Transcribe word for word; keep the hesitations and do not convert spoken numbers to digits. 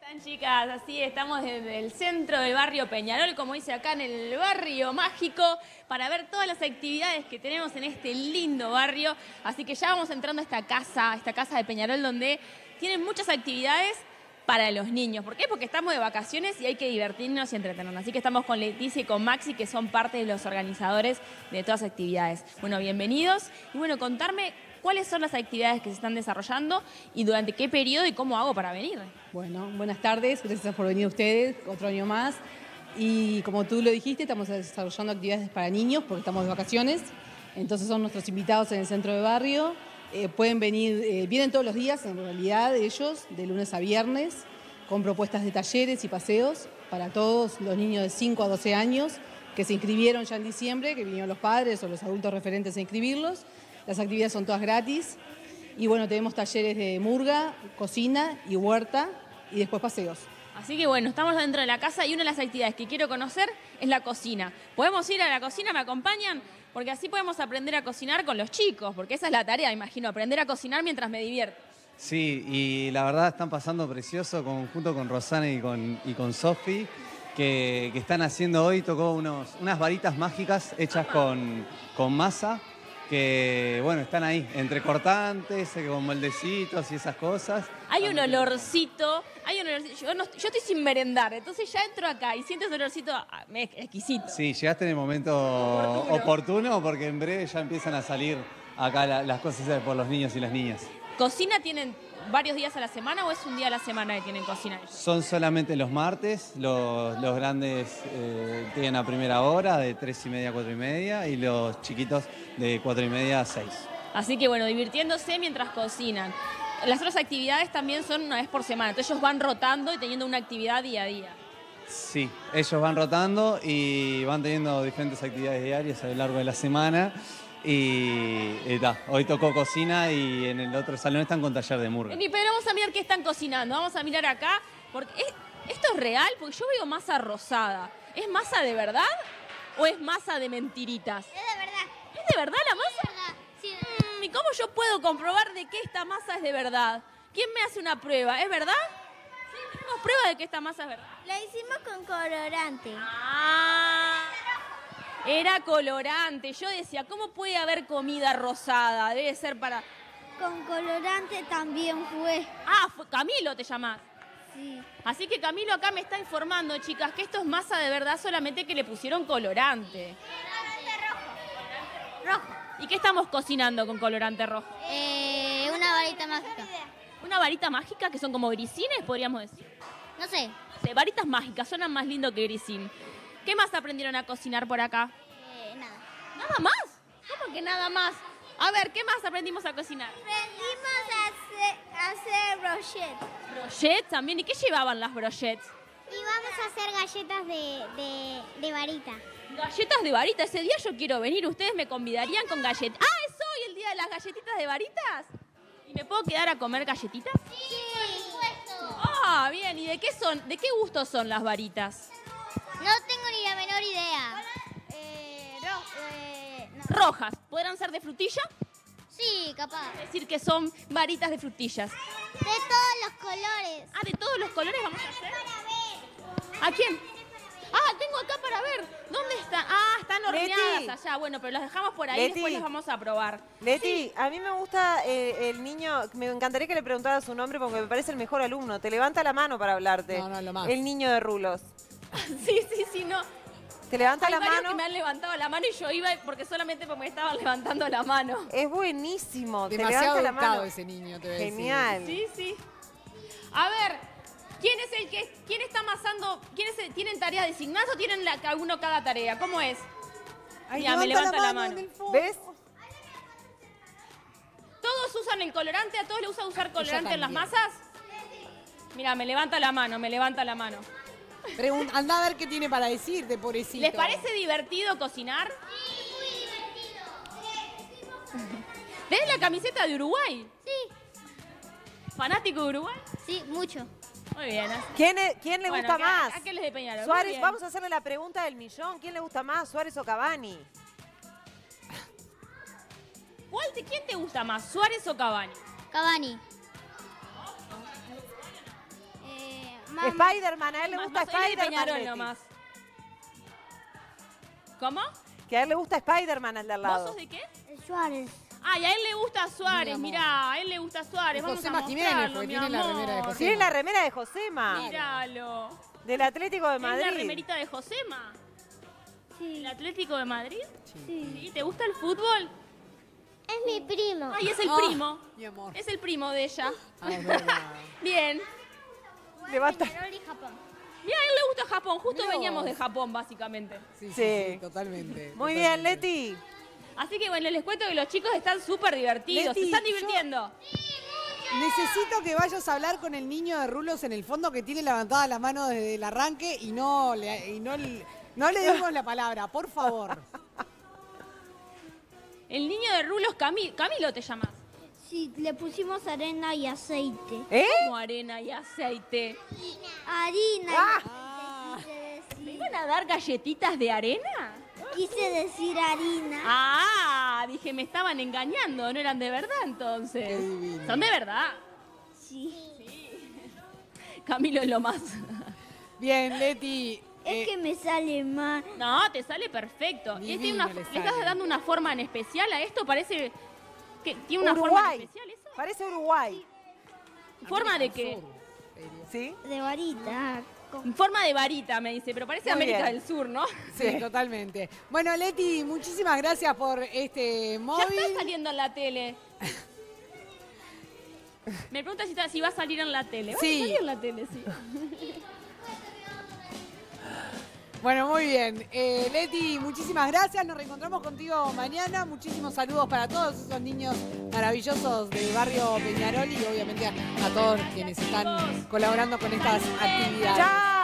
Están, chicas? Así estamos desde el centro del barrio Peñarol, como dice acá, en el barrio mágico, para ver todas las actividades que tenemos en este lindo barrio. Así que ya vamos entrando a esta casa, esta casa de Peñarol, donde tienen muchas actividades para los niños. ¿Por qué? Porque estamos de vacaciones y hay que divertirnos y entretenernos. Así que estamos con Leticia y con Maxi, que son parte de los organizadores de todas las actividades. Bueno, bienvenidos. Y bueno, contarme cuáles son las actividades que se están desarrollando y durante qué periodo y cómo hago para venir. Bueno, buenas tardes. Gracias por venir ustedes, otro año más. Y como tú lo dijiste, estamos desarrollando actividades para niños porque estamos de vacaciones. Entonces son nuestros invitados en el centro de barrio. Eh, pueden venir, eh, vienen todos los días en realidad ellos, de lunes a viernes, con propuestas de talleres y paseos para todos los niños de cinco a doce años que se inscribieron ya en diciembre, que vinieron los padres o los adultos referentes a inscribirlos. Las actividades son todas gratis y bueno, tenemos talleres de murga, cocina y huerta y después paseos. Así que bueno, estamos dentro de la casa y una de las actividades que quiero conocer es la cocina. ¿Podemos ir a la cocina? ¿Me acompañan? Porque así podemos aprender a cocinar con los chicos, porque esa es la tarea, imagino, aprender a cocinar mientras me divierto. Sí, y la verdad están pasando precioso con, junto con Rosana y con, y con Sofi, que, que están haciendo hoy, tocó unos, unas varitas mágicas hechas con, con masa, que bueno, están ahí, entre cortantes, con moldecitos y esas cosas. Hay un olorcito, hay un olorcito. Yo, no, yo estoy sin merendar, entonces ya entro acá y siento ese olorcito exquisito. Sí, llegaste en el momento oportuno, oportuno porque en breve ya empiezan a salir acá la, las cosas por los niños y las niñas. ¿Cocina tienen varios días a la semana o es un día a la semana que tienen cocina? Son solamente los martes, los, los grandes eh, tienen a primera hora, de tres y media a cuatro y media, y los chiquitos de cuatro y media a seis. Así que bueno, divirtiéndose mientras cocinan. Las otras actividades también son una vez por semana, entonces ellos van rotando y teniendo una actividad día a día. Sí, ellos van rotando y van teniendo diferentes actividades diarias a lo largo de la semana. Y, y ta, hoy tocó cocina y en el otro salón están con taller de murga. Pero vamos a mirar qué están cocinando, vamos a mirar acá, porque ¿es, ¿esto es real? Porque yo veo masa rosada. ¿Es masa de verdad o es masa de mentiritas? Es de verdad. ¿Es de verdad la masa? Es de verdad, sí. Mm, ¿Y cómo yo puedo comprobar de que esta masa es de verdad? ¿Quién me hace una prueba? ¿Es verdad? Sí, tenemos prueba de que esta masa es verdad. La hicimos con colorante. Ah, era colorante. Yo decía, ¿cómo puede haber comida rosada? Debe ser para... Con colorante también fue. Ah, fue Camilo te llamás. Sí. Así que Camilo acá me está informando, chicas, que esto es masa de verdad, solamente que le pusieron colorante. Colorante rojo. Rojo. ¿Y qué estamos cocinando con colorante rojo? Eh, una varita mágica. ¿Una varita mágica que son como grisines, podríamos decir? No sé. No sé, varitas mágicas, suenan más lindo que grisín. ¿Qué más aprendieron a cocinar por acá? Eh, nada. ¿Nada más? ¿Cómo que nada más? A ver, ¿qué más aprendimos a cocinar? Aprendimos a hacer, a hacer brochettes. ¿Brochettes también? ¿Y qué llevaban las brochettes? Y vamos a hacer galletas de, de, de varita. Galletas de varita. Ese día yo quiero venir. ¿Ustedes me convidarían con galletas? ¡Ah, es hoy el día de las galletitas de varitas! ¿Y me puedo quedar a comer galletitas? Sí, por supuesto. Ah, bien. ¿Y de qué son? ¿De qué gusto son las varitas? No tengo ni la menor idea. Eh, ro eh, no. Rojas. ¿Podrán ser de frutilla? Sí, capaz. Es decir, que son varitas de frutillas. De todos los colores. Ah, ¿de todos los colores vamos a hacer? Para ver. ¿A quién? Ah, tengo acá para ver. ¿Dónde están? Ah, están horneadas Leti. allá. Bueno, pero las dejamos por ahí y Leti. después las vamos a probar. Leti, a mí me gusta eh, el niño, me encantaría que le preguntara su nombre porque me parece el mejor alumno. Te levanta la mano para hablarte. No, no, lo más. El niño de rulos. Sí, sí, sí, no. Te levanta Hay la varios mano. que me han levantado la mano y yo iba porque solamente me estaban levantando la mano. Es buenísimo. Demasiado te levanta la educado mano. ese niño, te voy a decir. Genial. Sí, sí. A ver, ¿quién es el que, quién está amasando, quién es el- tienen tareas designadas o tienen la, cada uno cada tarea? ¿Cómo es? Ay, Mira, me levanta la mano. en el fondo. ¿Ves? ¿Todos usan el colorante? ¿A todos les gusta usar colorante en las también. masas? Mira, me levanta la mano, me levanta la mano. Pregun- Anda a ver qué tiene para decirte, pobrecito. ¿Les parece divertido cocinar? Sí, muy divertido. ¿Ves la camiseta de Uruguay? Sí. ¿Fanático de Uruguay? Sí, mucho. Muy bien. así- ¿Quién, es- quién le Bueno, gusta acá- más? acá les de Peñarol. Muy Suárez, bien. vamos a hacerle la pregunta del millón. ¿Quién le gusta más, Suárez o Cavani? ¿Cuál te- ¿Quién te gusta más, Suárez o Cavani? Cavani. Eh, más Spider-Man, a él le Más- gusta más soy de Spider-Man. Peñarol Leti. nomás. ¿Cómo? Que a él le gusta Spider-Man al de al ¿Vos lado. sos de qué? El Suárez. Ah, y a él le gusta Suárez, Mi amor. mirá, a él le gusta Suárez. Y Vamos a Josema Jiménez, mostrarlo, porque mi tiene la amor. remera de Josema. Tiene la remera de Josema, Míralo. del Atlético de ¿Es la Madrid. remerita de Josema? Sí. ¿El Atlético de Madrid? Sí. ¿Sí? ¿Te gusta el fútbol? Es mi primo. Ay, es el Ah, primo. mi amor. Es el primo de ella. Ah, es verdad. Bien. Levanta. Peñarol y Japón. Mira, a él le gusta Japón. Justo Mirá veníamos vos. de Japón, básicamente. Sí, sí, Sí. sí, totalmente. Muy bien, totalmente. Leti. Así que bueno, les cuento que los chicos están súper divertidos. Leti, se están yo- divirtiendo. Necesito que vayas a hablar con el niño de rulos en el fondo que tiene levantada la mano desde el arranque y no le, y no, le- no le dimos la palabra, por favor. El niño de rulos, Cami- Camilo te llamas. Sí, le pusimos arena y aceite. ¿Eh? Como arena y aceite. Harina. Ah. Quise ¿Me decir, iban a dar galletitas de arena? quise decir harina. Ah, dije, me estaban engañando, no eran de verdad entonces. Qué divino. Son de verdad. Sí. Camilo es lo más. Bien, Leti. eh, Es que me sale mal. No, te sale perfecto. Y tiene una- Divino le ¿Le estás sale. dando una forma en especial a esto? Parece que tiene una forma Uruguay. en especial eso. Parece Uruguay. ¿Forma de qué? ¿Sí? De varita. En forma de varita, me dice, pero parece Muy América bien. del Sur, ¿no? Sí, totalmente. Bueno, Leti, muchísimas gracias por este Ya móvil. está saliendo en la tele. Me pregunta si, está- si va a salir en la tele. Va Sí. a salir en la tele, sí. Bueno, muy bien. Eh, Leti, muchísimas gracias. Nos reencontramos contigo mañana. Muchísimos saludos para todos esos niños maravillosos del barrio Peñarol y obviamente a, a todos quienes están chicos. colaborando con estas actividades. ¡Chao!